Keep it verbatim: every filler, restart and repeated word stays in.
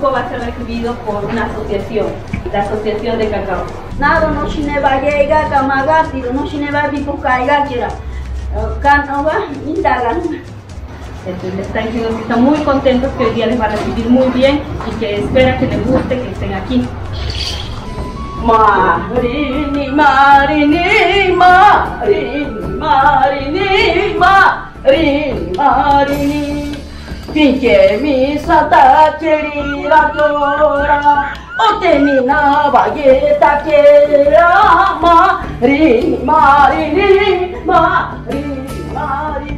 grupo va a ser recibido por una asociación, la Asociación de Cacao. Nada, no se va a llegar a Magati, no se va a buscar gira. Canova, indagan. Entonces están diciendo que están muy contentos, que hoy día les va a recibir muy bien y que espera que les guste que estén aquí. Marini, Marini, Marini, Marini, Marini, Marini. Finché mi santa cerira tora, o tenina bagueta chera, Marini, Marini, Marini, Marini.